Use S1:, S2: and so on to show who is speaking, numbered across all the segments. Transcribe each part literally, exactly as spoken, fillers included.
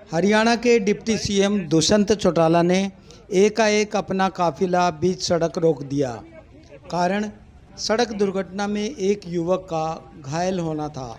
S1: हरियाणा के deputy CM Dushyant Chautala ने एकाएक अपना काफिला बीच सड़क रोक दिया। कारण सड़क दुर्घटना में एक युवक का घायल होना था।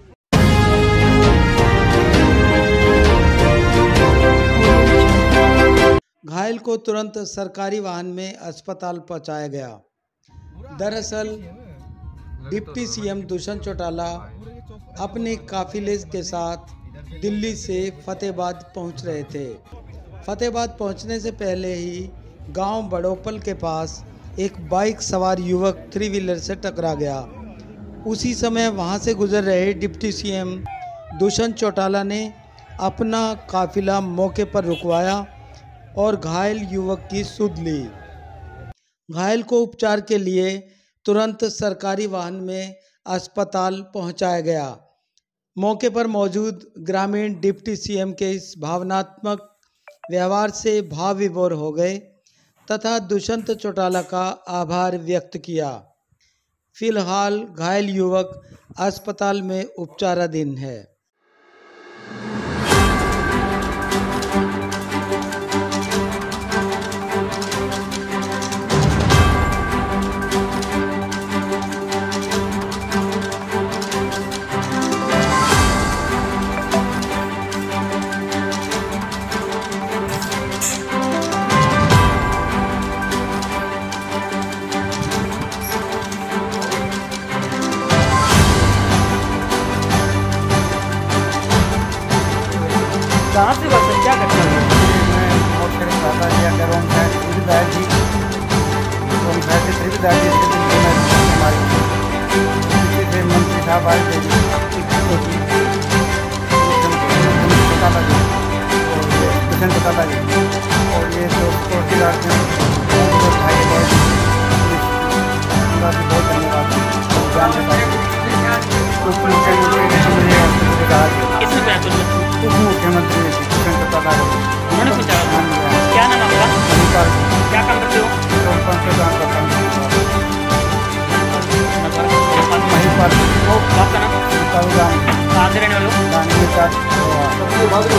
S1: घायल को तुरंत सरकारी वाहन में अस्पताल पहुंचाया गया। दरअसल डिप्टी सीएम दुष्यंत चौटाला अपने काफिले के साथ दिल्ली से फतेहाबाद पहुंच रहे थे। फतेहाबाद पहुंचने से पहले ही गांव बड़ोपल के पास एक बाइक सवार युवक थ्री व्हीलर से टकरा गया। उसी समय वहां से गुजर रहे डिप्टी सीएम दुष्यंत चौटाला ने अपना काफिला मौके पर रुकवाया और घायल युवक की सुध ली। घायल को उपचार के लिए तुरंत सरकारी वाहन में अस्पताल पहुंचाया गया। मौके पर मौजूद ग्रामीण डिप्टी सीएम के इस भावनात्मक व्यवहार से भाव विभोर हो गए तथा दुष्यंत चौटाला का आभार व्यक्त किया। फिलहाल घायल युवक अस्पताल में उपचाराधीन है।
S2: कहाँ से बस क्या करते हैं?
S3: मैं बहुत सारे खाता लिया कर रहा हूँ। मैं थ्री बैग जी तो मैं से थ्री बैग जी इसके दिन मैं हमारी इसके से मंत्री साहब आए थे जी बताता जी और ये दुष्यंत बताता जी और ये जो चौकीदार थे भाई बहुत धन्यवाद जान से
S2: किसने कहा तुमने?
S3: उप मुख्यमंत्री दुष्यंत चौटाला
S2: उन्होंने पूछा क्या नाम आपका? क्या काम करते हो?
S3: महिपाल
S2: आपका नाम?
S3: कहाँ
S2: से रहने वाले हो?